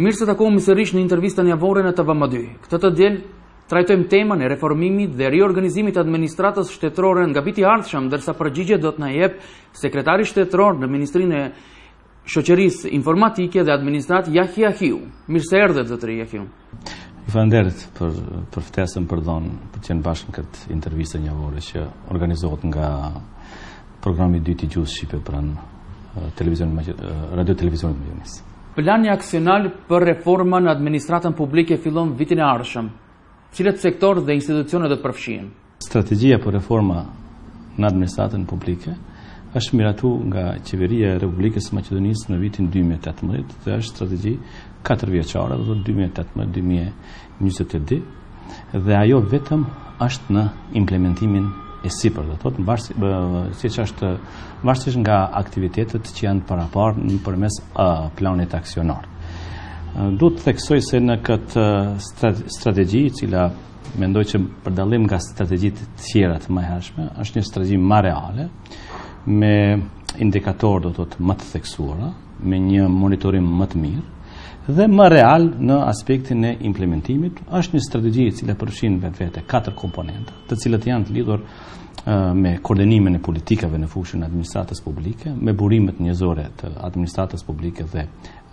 Mirë se takohemi sërish në intervistën javore në TVM2. Këtë të diel trajtojmë temën e reformimit dhe riorganizimit të administratës shtetërore nga viti i ardhshëm, ndërsa përgjigje do të na jep sekretari shtetëror në Ministrinë e Shoqërisë Informatike dhe Administratë Yahia Hiu. Mirë se erdhët, zotëri Yahiu. Ju falenderoj për ftesën, për të qenë bashkë në këtë intervistë javore që organizohet nga programi i dytë i gjuhës shqipe pranë Radio Televizionit Maqedonisë. Plani aksional për reformën në administratën publike fillon vitin e ardhshëm. Cilat sektor dhe institucione do të përfshihen? Strategjia për reforma në administratën publike është miratuar nga Qeveria e Republikës së Maqedonisë në vitin 2018 dhe është strategji 4 vjeçare, do të 2018-2022, dhe ajo vetëm është në implementimin e sipër, do thotë varësisht nga aktivitetet që janë paraparë nëpërmes planit aksionar. Duhet të theksoj se në këtë strategji, e cila mendoj që për dallim nga strategjitë të tjera të mëhershme, është një strategji më reale, me indikatorë do thotë më të theksuara, me një monitorim më të mirë dhe më real në aspektin e implementimit. Është një strategji e cila përfshin vetvete 4 komponente, të cilët janë të lidhur me koordinimin e politikave në fushën e administratës publike, me burimet njerëzore të administratës publike dhe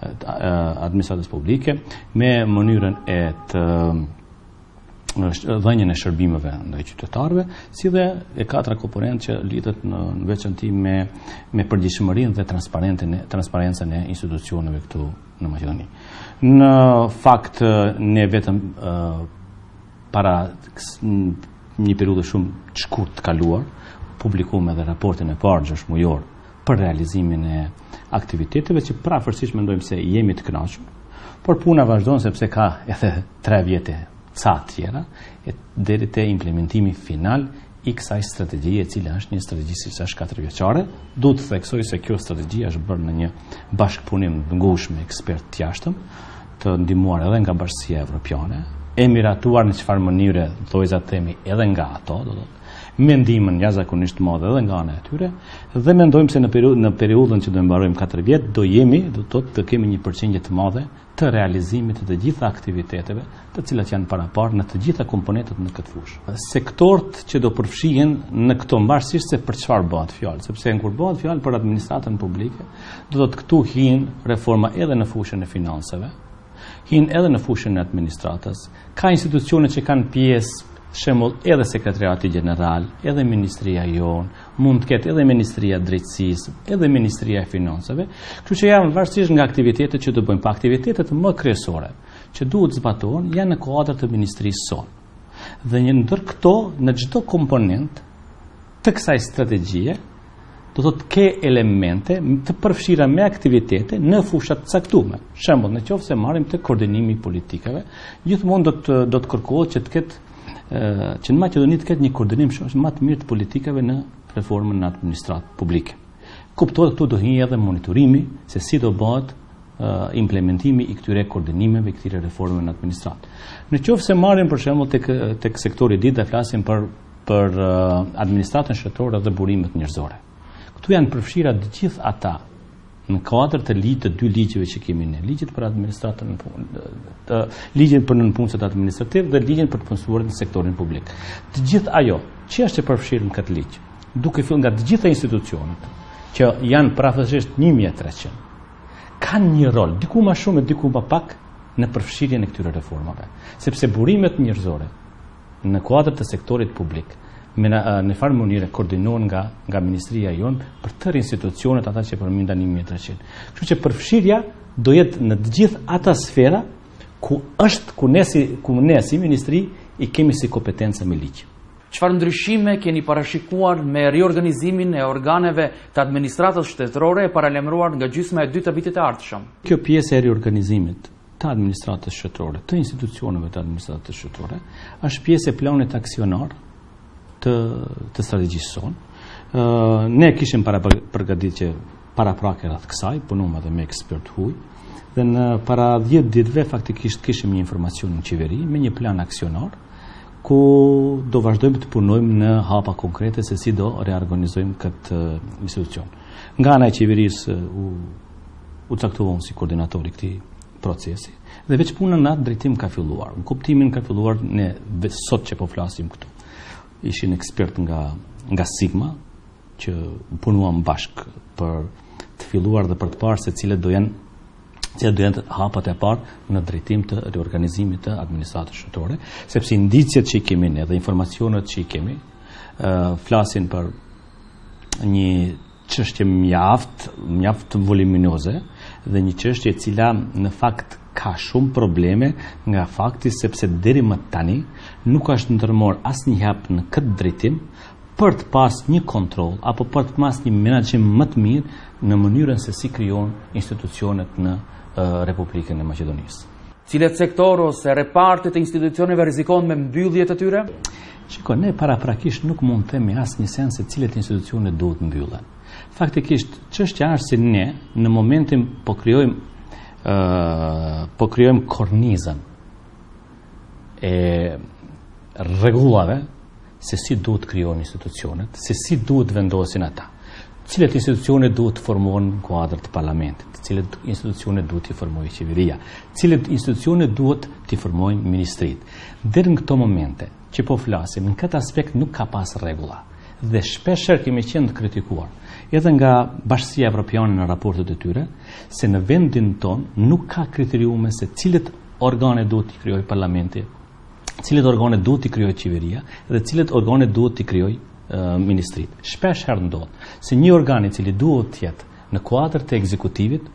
me mënyrën e të dhënien e shërbimeve ndaj qytetarëve, si dhe e 4 komponentë që lidhet në veçanti me përgjegjësinë dhe transparencën e institucioneve këtu në Maqedoni. Në fakt, ne vetëm para një periudhë shumë të shkurtë të kaluar publikuam edhe raportin e parë 6 mujor për realizimin e aktiviteteve që prafërsisht mendojmë se jemi të kënaqur, por puna vazhdon sepse ka edhe 3 vjete ca tjera deri te implementimi final i kësaj strategjie, e cila është një strategji si është 4 vjeçare. Duhet të theksoj se kjo strategji është bërë në një bashkëpunim të ngushtë me ekspertë të jashtëm, të ndihmuar edhe nga Bashkia Evropiane, e miratuar në çfarë mënyre thojza themi edhe nga ato, do thotë me ndihmën jashtëzakonisht madhe edhe nga ana e tyre, dhe mendojmë se në periudhën që do mbarojmë 4 vjet do thotë të kemi një përqindje të madhe të realizimit të gjitha aktiviteteve të cilat janë paraparë në të gjitha komponentët në këtë fushë. Sektorët që do përfshihen në këto mbarësisht se për çfarë bëhet fjalë, sepse kur bëhet fjalë për administratën publike, do të këtu hin reforma edhe në fushën e financave, hin edhe në fushën e administratës, ka institucione që kanë pjesë, shembull edhe Sekretariati Gjeneral, edhe Ministria jon, mund të ketë edhe Ministria e Drejtësisë, edhe Ministria e Financave, kështu që janë varësisht nga aktivitetet që do bëjmë, pa aktivitetet më kryesore që duhet zbatohen janë në kuadër të ministrisë sonë. Dhe një ndër këto, në çdo komponent të kësaj strategjie, do të ke elemente të përfshira me aktivitete në fushat të caktuara. Shembull, nëse marrim të koordinimi i politikave, gjithmonë do të kërkohet që të ketë që në Maqedoni të ketë një koordinim shumë më të mirë të politikave në reformën në administratë publike. Kuptohet këtu do hyjë edhe monitorimi se si do bëhet implementimi i këtyre koordinimeve, këtyre reformave në administratë. Nëse marrim për shembull tek sektori i dytë, flasim për administratën shtetërore dhe burimet njerëzore. Këtu janë përfshira të gjithë ata në kuadër të të 2 ligjeve që kemi ne, ligjit për administratën ligjin për nënpunësit administrativ dhe ligjin për të punësuarit në sektorin publik. Të gjithë ajo që është e përfshirë në këtë ligj, duke filluar nga të gjitha institucionet që janë prafësisht 1300, kanë një rol, diku më shumë e diku më pak, në përfshirjen e këtyre reformave, sepse burimet njerëzore në kuadër të sektorit publik në farë mënyrë koordinohen nga Ministria jon për tërë institucionet ata që përmenda 1300. Kështu që përfshirja do jetë në të gjithë ata sfera ku ne si ministri i kemi si kompetencë me ligj. Çfarë ndryshime keni parashikuar me riorganizimin e organeve të administratës shtetërore e paralajmëruar nga gjysma e dytë të vitit të ardhshëm? Kjo pjesë e riorganizimit të administratës shtetërore, të institucioneve të administratës shtetërore, është pjesë e planit aksionar të strategjisë sonë. Ne kishim përgatitje paraprake rreth kësaj, punuam edhe me ekspert huaj, dhe në para 10 ditëve faktikisht kishim një informacion në qeveri me një plan aksionar ku do vazhdojmë të punojmë në hapa konkrete se si do reorganizojmë këtë institucion. Nga ana e qeverisë u caktuam si koordinatori këtij procesi dhe veç puna në atë drejtim ka filluar. Në kuptimin ka filluar ne sot që po flasim këtu. Ishin ekspert nga Sigma që punuam bashk për të filluar dhe për të parë se cilët do jenë hapat e parë në drejtim të reorganizimit të administratës shtetërore, sepse indicjet që i kemi ne dhe informacionet që i kemi flasin për një çështje mjaft voluminoze dhe një çështje e cila në fakt ka shumë probleme nga fakti sepse deri më tani nuk është ndërmor asnjë hap në këtë drejtim për të pas një kontroll apo për të pas një menaxhim më të mirë në mënyrën se si krijon institucionet në Republikën e Maqedonisë. Cilet sektor ose repartet e institucioneve rrezikojnë me mbylljet e tyre? Shiko, ne paraprakisht nuk mund të themi asnjë sens se cilet institucione duhet mbyllen. Faktikisht, çështja është se ne në momentin po krijojmë kornizën e rregullave se si duhet krijohen institucionet, se si duhet vendosin ata. Cilet institucione duhet të formohen në kuadër të parlamentit, cilet institucione duhet të formojë qeveria, cilet institucione duhet të formojnë ministrit. Deri në këto momente që po flasim, në këtë aspekt nuk ka pas rregulla. Dhe shpeshherë kemi qenë të kritikuar, edhe nga Bashkia Evropiane në raportet e tyre, se në vendin ton nuk ka kriteriume se cilet organe duhet të krijojë parlamenti, cilet organe duhet të krijojë qeveria dhe cilet organe duhet të krijojë ministrit. Shpeshherë ndodh se një organ i cili duhet të jetë në kuadër të ekzekutivit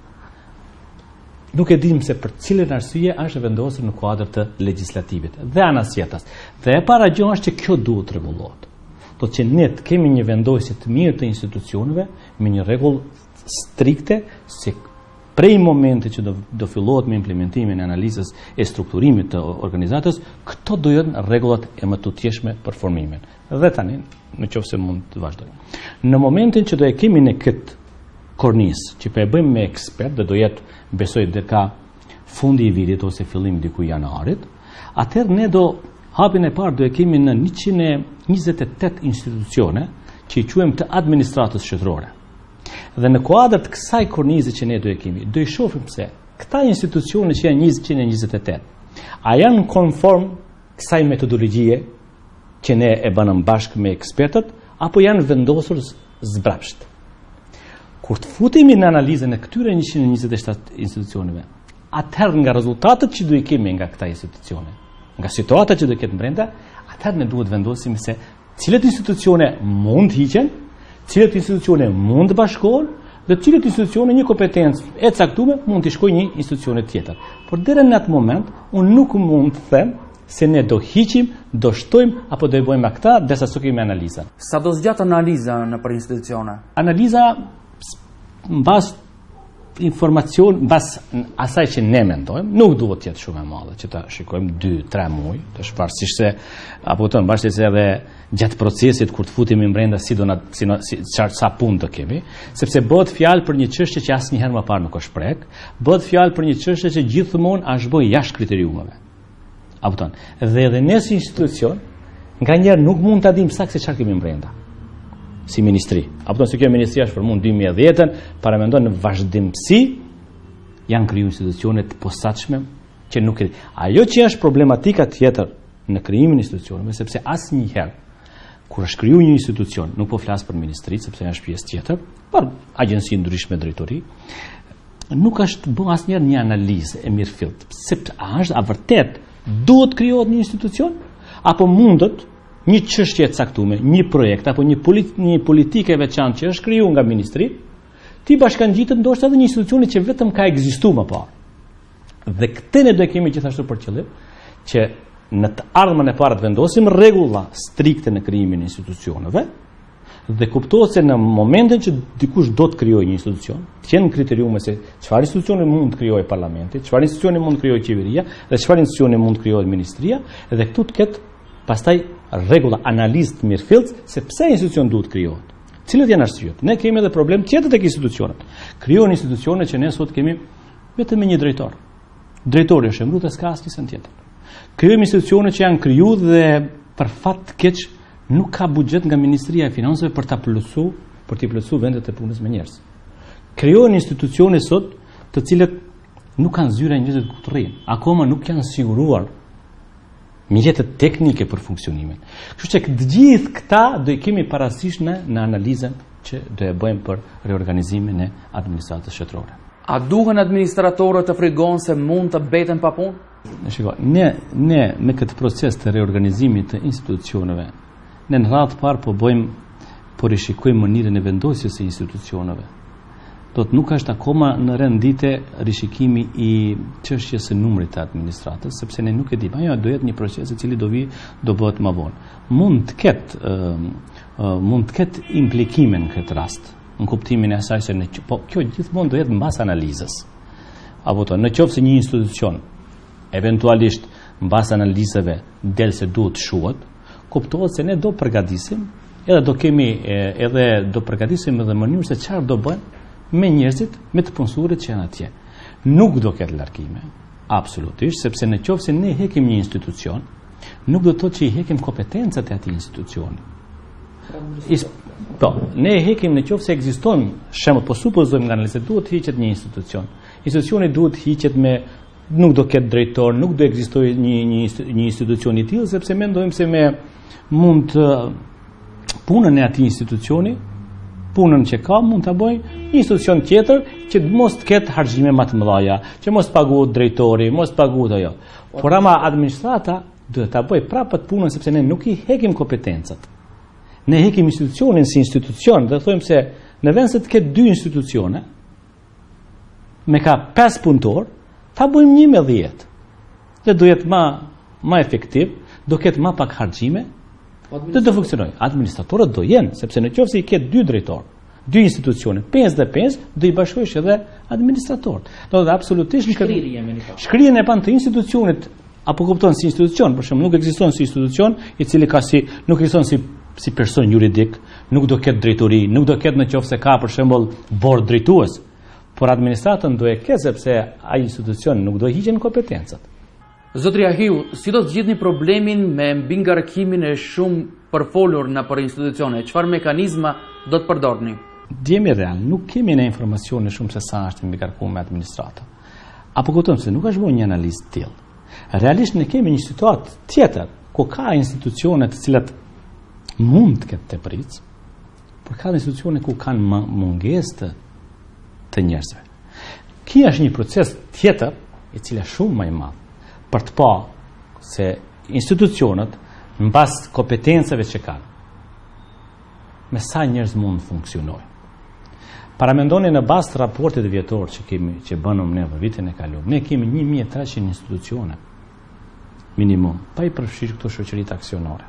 nuk e dim se për cilën arsye është vendosur në kuadër të legjislativit dhe anas tjetër. Dhe e para gjë është që kjo duhet rregullohet. Do që ne të kemi një vendosje të mirë të institucioneve me një rregull strikte se prej momentit që do fillohet me implementimin e analizës e strukturimit të organizatës, këto do jenë rregullat e mëtutjeshme për formimin. Dhe tani, në qoftë se mund të vazhdojmë. Në momentin që do e kemi në këtë kornisë, që po e bëjmë me ekspert dhe do jetë besoj deri ka fundi i vitit ose fillim diku janarit, atëherë ne do hapin e parë do e kemi në 128 institucione që i quajmë të administratës shtetërore. Dhe në kuadër të kësaj kornize që ne do e kemi, do i shohim se këta institucione që janë 128, a janë konform kësaj metodologjie që ne e bënëm bashkë me ekspertët, apo janë vendosur zbrapsht. Kur të futemi në analizën e këtyre 127 institucioneve, atëherë nga rezultatet që do i kemi nga këta institucione, nga situata që do ketë brenda, atëherë ne duhet vendosim se cilat institucione mund hiqen, cilat institucione mund të bashkohen dhe cilat institucione një kompetencë e caktuar mund të shkojë një institucione tjetër. Por deri në atë moment unë nuk mund të them se ne do hiqim, do shtojmë apo do e bëjmë akta derisa të kemi analizën. Sa do zgjat analiza në për institucione? Analiza mbas informacion, mbas asaj që ne mendojmë, nuk duhet të jetë shumë e madhe, që ta shikojmë 2-3 muaj, të shparsisht se apo të mbashkë se edhe gjatë procesit kur të futemi brenda sa punë të kemi, sepse bëhet fjalë për një çështje që asnjëherë më parë nuk është prek, bëhet fjalë për një çështje që gjithmonë është bërë jashtë kriteriumeve. Apo ton. Dhe edhe ne si institucion, nganjëherë nuk mund ta dimë saktë se çfarë kemi brenda. Si ministri. Apo se kjo ministri është formuar në 2010-ën, paramendon në vazhdimsi janë kriju institucione të posaçme që nuk e. Ajo që është problematika tjetër në krijimin e institucioneve, sepse asnjëherë kur është kriju një institucion, nuk po flas për ministritë sepse është pjesë tjetër, por agjenci ndryshme drejtori, nuk është bën asnjëherë një analizë e mirëfillt, sepse a vërtet duhet krijohet një institucion apo mundet një çështje e caktuar, një projekt apo një politikë e veçantë që është krijuar nga ministri, ti bashkangjitet ndoshta edhe një institucioni që vetëm ka ekzistuar më parë. Dhe këtë ne do e kemi gjithashtu për qëllim që në të ardhmen e parë të vendosim rregulla strikte në krijimin e institucioneve dhe kuptohet se në momentin që dikush do të krijojë një institucion, të jenë kriteriume se çfarë institucioni mund të krijojë parlamenti, çfarë institucioni mund të krijojë qeveria dhe çfarë institucioni mund të krijojë ministria, dhe këtu të ketë pastaj rregulla analizë të mirëfillt se pse institucion duhet krijohet. Cilat janë arsyet? Ne kemi edhe problem tjetër tek institucionet. Krijohen institucione që ne sot kemi vetëm me një drejtor. Drejtori është emëruar s'ka asnjë sen tjetër. Krijojmë institucione që janë krijuar dhe për fat të keq nuk ka buxhet nga Ministria e Financave për ta plotësuar vendet e punës me njerëz. Krijohen institucione sot të cilat nuk kanë zyra njerëzit ku të rrinë. Akoma nuk janë siguruar mjetet teknike për funksionimin. Kështu që të gjithë këta do i kemi parasysh në analizën që do e bëjmë për reorganizimin e administratës shtetërore. A duhen administratorët të frikojnë se mund të beten pa punë? Shiko, ne me këtë proces të reorganizimit të institucioneve, ne në radhë parë po rishikojmë mënyrën e vendosjes së institucioneve. Do të nuk është akoma në rendite rishikimi i çështjes së numrit të administratës, sepse ne nuk e dimë. Ajo do jetë një proces i cili do bëhet më vonë. Mund të ketë implikime në këtë rast, në kuptimin e asaj se kjo gjithmonë do jetë mbas analizës. Apo në qoftë se një institucion eventualisht mbas analizave del se duhet shuhet, kuptohet se ne do përgatisim edhe do përgatisim edhe mënyrë se çfarë do bën me njerëzit, me të punësurit që janë atje. Nuk do ketë largime, absolutisht, sepse në qoftë se ne hekim një institucion, nuk do të thotë që i hekim kompetencat e atij institucioni. Ne hekim në qoftë se ekziston, shembull, po supozojmë nga analiza duhet hiqet një institucion. Institucioni duhet hiqet nuk do ketë drejtor, nuk do ekzistojë një institucion i tillë, sepse mendojmë se mund punën e atij institucioni, punën që ka mund ta bëjë një institucion tjetër që mos të ketë harxime më të mëdha, që mos paguhet drejtori, mos paguhet ajo. Por ama administrata duhet ta bëjë prapë punën sepse ne nuk i hekim kompetencat. Ne hekim institucionin si institucion, dhe thojmë se në vend se të ketë 2 institucione me ka 5 punëtor, ta bëjmë 1 me 10. Dhe do jetë më efektiv, do ketë më pak harxime. Dhe do funksionoj. Administratorët do jenë, sepse në qoftë se i ketë 2 drejtorë, 2 institucione, 5 dhe 5, do i bashkohesh edhe administratorët. Do të absolutisht shkrirjen e të institucionit, apo kupton si institucion, për shembull, nuk ekziston si institucion i cili nuk ekziston si person juridik, nuk do ketë drejtori, nuk do ketë në qoftë se ka për shembull bord drejtues, por administratën do e ketë sepse ai institucion nuk do hiqen kompetencat. Zotri Ahiu, si do të zgjidhni problemin me mbingarkimin e shumë përfolur në për institucione? Çfarë mekanizma do të përdorni? Jemi real, nuk kemi ne informacione shumë se sa është mbingarkuar me administrata. Apo kuptojmë se nuk është bërë një analizë të tillë. Realisht ne kemi një situatë tjetër ku ka institucione të cilat mund të ketë tepëricë, por ka institucione ku kanë mungesë të njerëzve. Kjo është një proces tjetër i cili është shumë më i madh për të pa se institucionet në bas kompetencave që kanë me sa njerëz mund të funksionojnë. Paramendoni në bas të raportit vjetor që bënëm ne për vitin e kaluar, ne kemi 1300 institucione minimum, pa i përfshirë këto shoqëritë aksionare.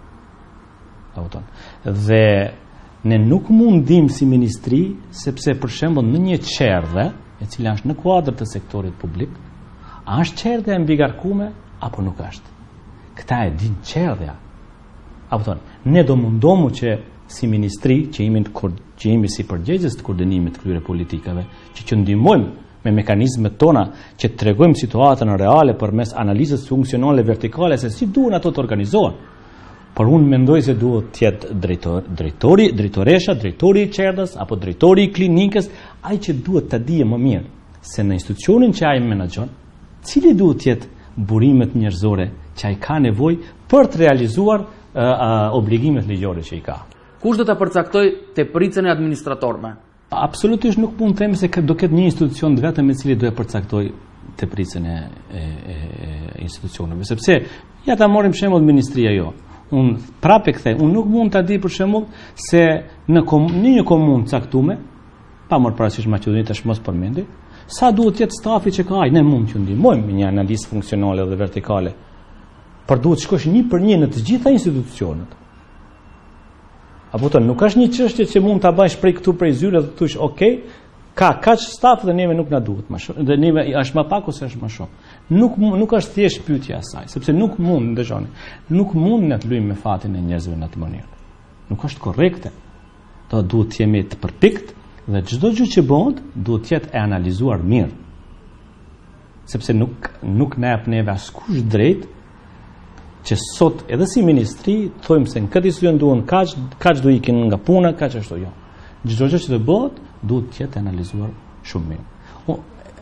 Dhe ne nuk mundim si ministri, sepse për shembull në një qerdhe, e cila është në kuadër të sektorit publik, a është qerdhja e mbigarkume apo nuk është? Këta e din qerdhja. Ne do mundomu që si ministri, që jemi si përgjegjës të koordinimit të këtyre politikave, që ndihmojmë me mekanizmet tona që të tregojmë situatën reale përmes analizës funksionale vertikale se si duhen ato të organizohen. Por unë mendoj se duhet të jetë drejtoresha, drejtori i qerdhës apo drejtori i klinikës, ai që duhet ta dijë më mirë se në institucionin që ai menaxhon, cili duhet të jetë burimet njerëzore që ai ka nevojë për të realizuar obligimet ligjore që i ka. Kush do ta përcaktoj tepëricën e administratorëve? Absolutisht nuk mund të them se do ketë një institucion vetëm i cili do e përcaktoj tepëricën e institucioneve, sepse ja ta marrim shembull ministria jo. Unë prapë kthej, unë nuk mund ta di për shembull se në një komunë caktuar, pa marrë parasysh Maqedoninë tash mos përmendi, sa duhet të jetë stafi që ka ai, ne mund të ndihmojmë me një analizë funksionale dhe vertikale. Por duhet të shkosh 1 për 1 në të gjitha institucionet. Apo nuk është një çështje që mund ta bësh prej këtu prej zyre dhe të thosh, "Ok, ka kaq staf dhe neve nuk na duhet më shumë, dhe neve është më pak ose është më shumë." Nuk është thjesht pyetja e saj, sepse nuk mund, dëgjoni, nuk mund ne të luajmë me fatin e njerëzve në atë mënyrë. Nuk është korrekte. Duhet të jemi të përpikt dhe çdo gjë që bëhet duhet të jetë e analizuar mirë. Sepse nuk na jep neve askush drejt që sot edhe si ministri thojmë se në këtë institucion duhen kaq do ikin nga puna, kaq ashtu jo. Çdo gjë që të bëhet duhet të jetë analizuar shumë mirë.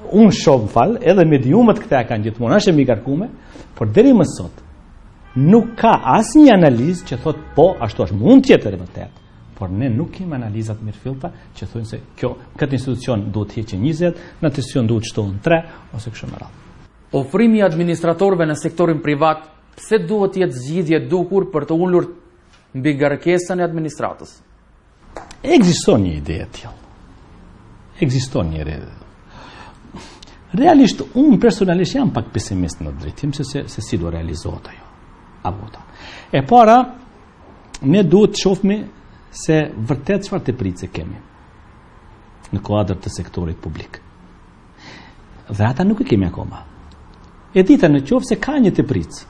unë shoh fal, edhe mediumet këta kanë gjithmonë është e mikarkume, por deri më sot nuk ka asnjë analizë që thot po, ashtu është, mund të jetë e vërtetë, por ne nuk kemi analizat mirëfillta që thonë se këtë institucion duhet të heqë 20, në atë institucion duhet shtohen 3 ose kështu me radhë. Ofrimi i administratorëve në sektorin privat, pse duhet të jetë zgjidhje dukur për të ulur mbi ngarkesën e administratës? Ekziston një ide e tillë. Ekziston një ide. Realisht, unë personalisht jam pak pesimist në drejtim se si do realizohet ajo. E para, ne duhet të shohmi se vërtet çfarë teprice kemi në kuadër të sektorit publik. Dhe ata nuk e kemi akoma. E dita në qoftë se ka një tepricë.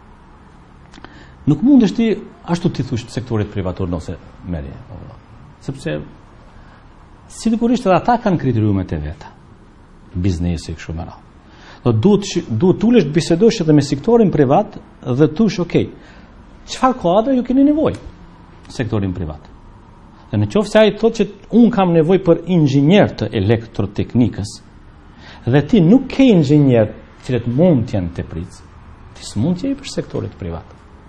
Nuk mundesh ti ashtu ti thush sektorit privator nëse merje. Sepse sigurisht edhe ata kanë kriteriumet e veta. Biznesi kështu me radhë. Duhet ulesh të bisedosh edhe me sektorin privat dhe thush, okay, çfarë kuadre ju keni nevojë sektorin privat. Dhe në qoftë se ai thotë që un kam nevojë për inxhinier të elektroteknikës dhe ti nuk ke inxhinier që mund të jenë tepric, ti s'mund të jep për sektorit privat.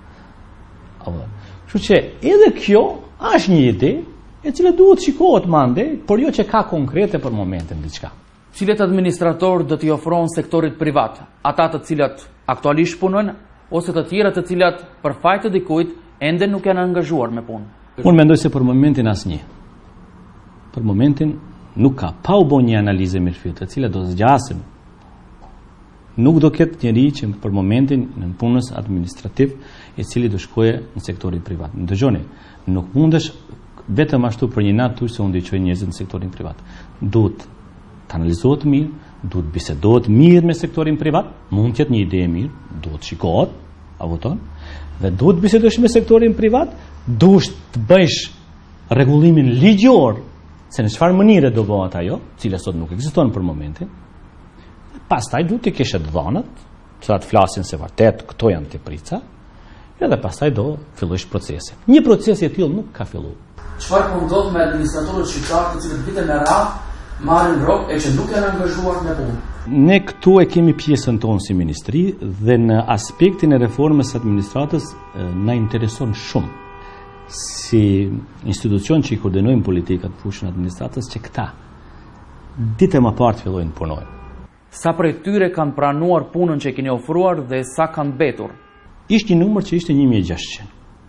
Kështu që edhe kjo është një ide e cila duhet shikohet mande, por jo që ka konkrete për momentin diçka. Cilet administrator do t'i ofron sektorit privat? Ata të cilat aktualisht punojnë ose të tjera të cilat për fajt të dikujt ende nuk janë angazhuar me punë? Unë mendoj se për momentin asnjë. Për momentin nuk ka, pa u bën një analizë mirëfillte, e cila do zgjasim. Nuk do ketë njeri që për momentin në punës administrativ i cili do shkoje në sektorin privat. Dëgjoni, nuk mundesh vetëm ashtu për një natë se unë ndiqoj njerëzit në sektorin privat. Duhet të analizohet mirë, duhet bisedohet mirë me sektorin privat, mund të jetë një ide e mirë, duhet shikohet, dhe duhet bisedosh me sektorin privat, duhet të bësh rregullimin ligjor se në çfarë mënyre do bëhet ajo, cila sot nuk ekziston për momentin. Pastaj duhet të kesh dhënat, që të flasin se vërtet këto janë teprica, edhe pastaj do fillosh procesin. Një proces i tillë nuk ka filluar. Çfarë po ndodh me administratorët shqiptar të cilët vite me radhë marrin rrok e që nuk janë angazhuar me punë? Ne këtu e kemi pjesën tonë si ministri dhe në aspektin e reformës administratës na intereson shumë si institucion që i koordinojmë politikat fushën administratës që këta ditë më parë të fillojnë punojnë. Sa prej tyre kanë pranuar punën që keni ofruar dhe sa kanë betur? Ishte një numër që ishte 1600.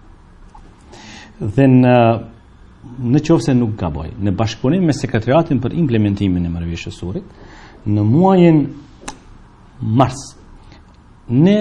Dhe në qoftë se nuk gaboj, në bashkëpunim me sekretariatin për implementimin e marrëveshjes surit, në muajin mars, ne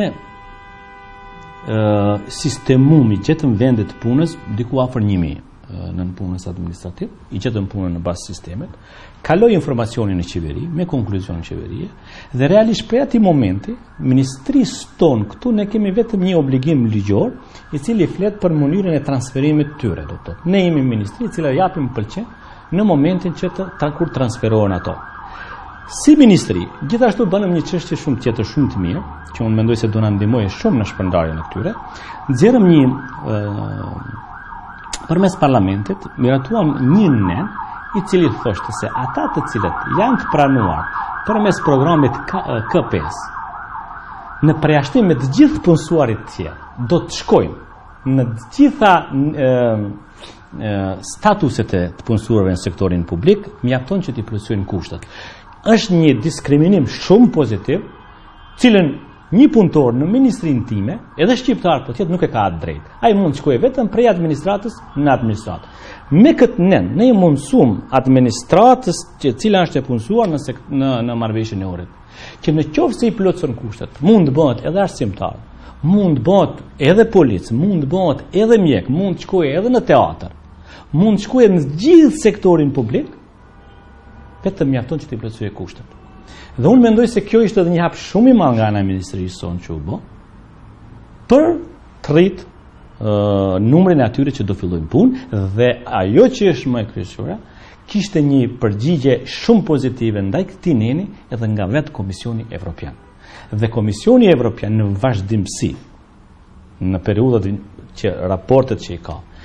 sistemumi gjetëm vendet punës diku afër 1000 në punës administrativ, i gjetëm punën në bazë sistemet, kaloi informacionin në qeveri, me konkluzion në qeverie, dhe realisht prej atij momenti, ministrisë tonë këtu ne kemi vetëm një obligim ligjor, i cili flet për mënyrën e transferimit të tyre, do të thotë. Ne jemi ministri i cila japim pëlqen në momentin që kur transferohen ato. Si ministri, gjithashtu bënëm një çështje shumë tjetër shumë të mirë, që unë mendoj se do na ndihmojë shumë në shpërndarjen e këtyre. Nxjerrëm një përmes parlamentit, miratuam një nen i cili thoshte se ata të cilët janë të pranuar përmes programit K5 në përjashtim me të gjithë punësuarit të tjerë do të shkojnë në të gjitha statuset e të punësuarve në sektorin publik, mjafton që t'i plotësojnë kushtet. Është një diskriminim shumë pozitiv, cilën një punëtor në ministrinë time, edhe shqiptar po tjetë nuk e ka atë drejt. Ai mund të shkojë vetëm prej administratës në administratë. Me këtë ne i mundësum administratës që cila është e punësuar në marrëveshjen e orët, që në qoftë se i plotëson kushtet, mund të bëhet edhe arsimtar, mund të bëhet edhe polic, mund të bëhet edhe mjek, mund të shkojë edhe në teatr, mund të shkojë në gjithë sektorin publik, vetëm mjafton që të plotësojë kushtet. Dhe unë mendoj se kjo ishte edhe një hap shumë i madh nga ana e ministrisë sonë që u bë për të rrit numrin e atyre që do fillojnë punë, dhe ajo që është më e kryesore, kishte një përgjigje shumë pozitive ndaj këtij neni edhe nga vetë Komisioni Evropian. Dhe Komisioni Evropian në vazhdimsi në periudhat që raportet që i ka,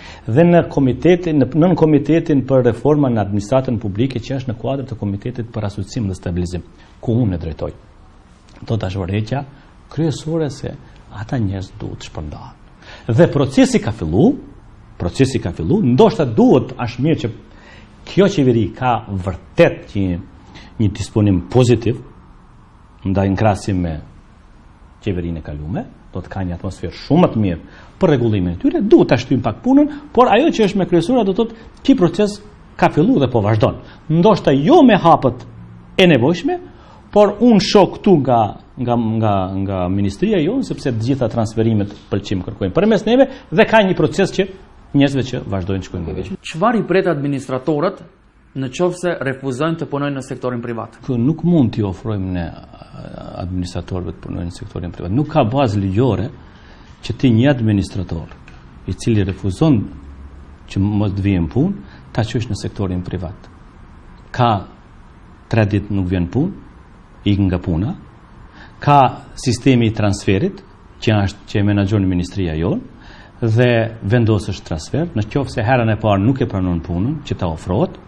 Dhe në komitetin për reforma në administratën publike që është në kuadër të komitetit për asociim dhe stabilizim, ku unë e drejtoj. Do të është vërheqja kryesore se ata njerëz duhet shpërndahen. Dhe procesi ka fillu, ndoshta duhet është mirë që kjo qeveri ka vërtet një disponim pozitiv, ndaj në krahasim me qeverinë e kalume, do të ka një atmosferë shumë më të mirë për rregullimin e tyre, duhet ta shtyjmë pak punën, por ajo që është me kryesura do të thotë ky proces ka filluar dhe po vazhdon. Ndoshta jo me hapët e nevojshme, por unë shoh këtu nga ministria jonë, sepse të gjitha transferimet pëlqim kërkojnë përmes neve dhe ka një proces që njerëzve që vazhdojnë të shkojnë në. Çfarë i pret administratorët në qoftë se refuzojnë të punojnë në sektorin privat? Nuk mund t'i ofrojmë ne administratorëve të punojnë në sektorin privat. Nuk ka bazë ligjore që ti një administrator i cili refuzon që mos të vijë në punë, ta qësh në sektorin privat. Ka 3 ditë nuk vjen punë, ikën nga puna. Ka sistemi i transferit që e menaxhon ministria jonë dhe vendosësh transfer, në qoftë se herën e parë nuk e pranon punën që ta ofrohet,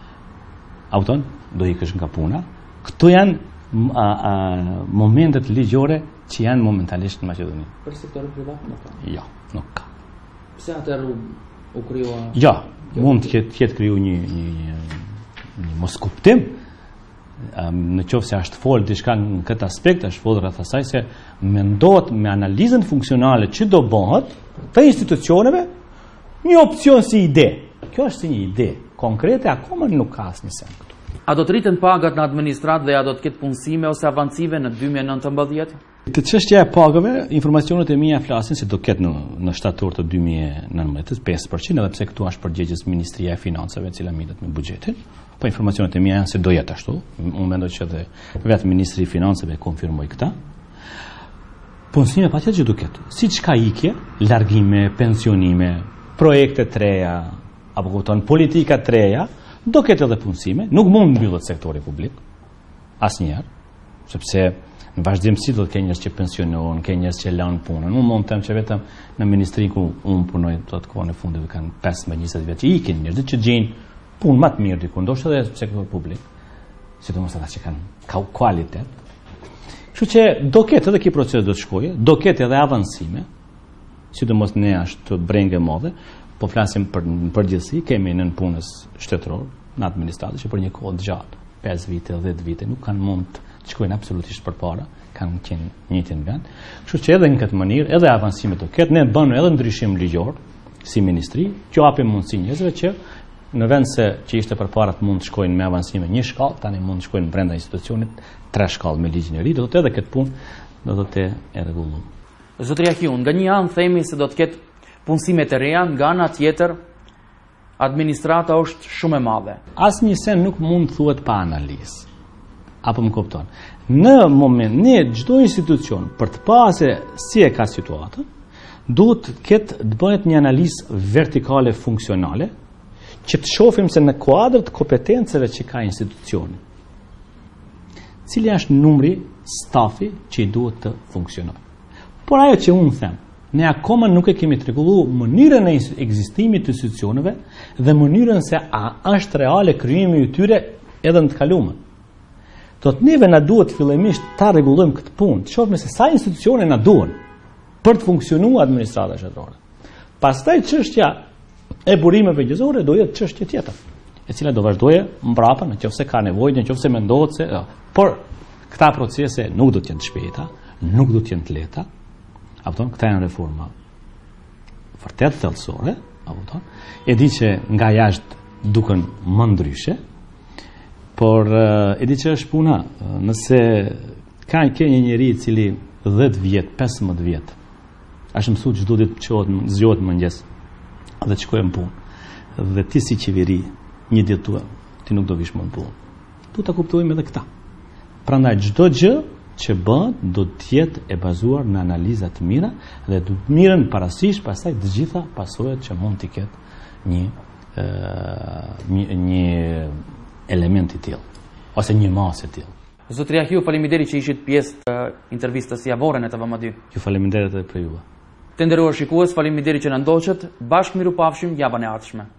do ikësh nga puna. Këto janë momentet ligjore që janë momentalisht në Maqedoni. Për sektorin privat nuk ka? Jo, nuk ka. Pse atëherë u krijua? Jo, mund të ketë kriju një moskuptim. Në qoftë se është folë diçka në këtë aspekt, është folë rreth asaj se mendohet me analizën funksionale që do bëhet të institucioneve një opcion si ide. Kjo është si një ide konkrete, akoma nuk ka asnjë sen këtu. A do të rriten pagat në administratë dhe a do të ketë punësime ose avancive në 2019? Të çështja e pagave, informacionet e mia flasin se do ketë në shtator të 2019 5%, edhe pse këtu është përgjegjës Ministria e Financave, e cila merret me buxhetin. Po informacionet e mia janë se do jetë ashtu. Unë mendoj që edhe vetë Ministri i Financave konfirmoi këtë. Punësime patjetër që do ketë. Siç ka ikje, largime, pensionime, projekte të reja, apo kupton politika të reja, do ketë edhe punësime. Nuk mund mbyllet sektori publik asnjëherë, sepse në vazhdimsi do të kenë njerëz që pensionohen, ke njerëz që lanë punën. Unë mund të them që vetëm në ministri ku unë punoj do të kohën e fundit kanë 15-20 vjet që ikin njerëz që gjejnë punë më të mirë diku, ndoshta edhe në sektor publik, sidomos ata që kanë kualitet. Kështu që do ketë edhe ky proces do të shkojë, do ketë edhe avancime, sidomos ne ashtu brengë modhe, po flasim për përgjithësi, kemi nën punës shtetëror, në administratë që për një kohë të gjatë, 5 vite, 10 vite, nuk kanë mund të shkojnë absolutisht përpara, kanë qenë njëjtin vend. Kështu që edhe në këtë mënyrë, edhe avancime do ketë, ne bëjmë edhe ndryshim ligjor si ministri, që japim mundësi njerëzve që në vend se që ishte përpara të mund të shkojnë me avancime një shkallë, tani mund të shkojnë brenda institucionit 3 shkallë me ligjin e ri, do të edhe këtë punë do të e rregulluar. Zotri Ahiun, nga një anë themi se do të ketë punësime të reja, nga ana tjetër administrata është shumë e madhe. Asnjë sen nuk mund thuhet pa analizë. Apo më kupton. Në moment ne çdo institucion për të pasë si e ka situatën, duhet të bëhet një analizë vertikale funksionale që të shohim se në kuadër të kompetencave që ka institucioni, cili është numri stafi që i duhet të funksionojë. Por ajo që unë them, ne akoma nuk e kemi të rregulluar mënyrën e ekzistimit të institucioneve dhe mënyrën se a është reale krijimi i tyre edhe në të kaluamën. Do të neve na duhet fillimisht ta rregullojmë këtë punë, të shohim se sa institucione na duhen për të funksionuar administrata shtetërore. Pastaj çështja e burimeve gjëzore do jetë çështje tjetër, e cila do vazhdojë mbrapa nëse ka nevojë, nëse mendohet se, por këta procese nuk do të jenë të shpejta, nuk do të jenë të lehta. Apo këta janë reforma vërtet thellësore, apo e di që nga jashtë duken më ndryshe, por e di që është puna, nëse ka një njeri i cili 10 vjet, 15 vjet, është mësuar çdo ditë të zgjohet mëngjes dhe të shkojë në punë. Dhe ti si qeveri, një ditë ti nuk do vish më në punë. Tu ta kuptojmë edhe këta. Prandaj çdo gjë që bëhet do të jetë e bazuar në analiza të mira dhe do të mirën parasysh pastaj të gjitha pasojat që mund të ketë një element i tillë ose një masë e tillë. Zotri Ahiu, faleminderit që ishit pjesë të intervistës javore në TVM2. Ju faleminderit edhe për juve. Të nderuar shikues, faleminderit që na ndoqët. Bashkë miru pafshim javën e ardhshme.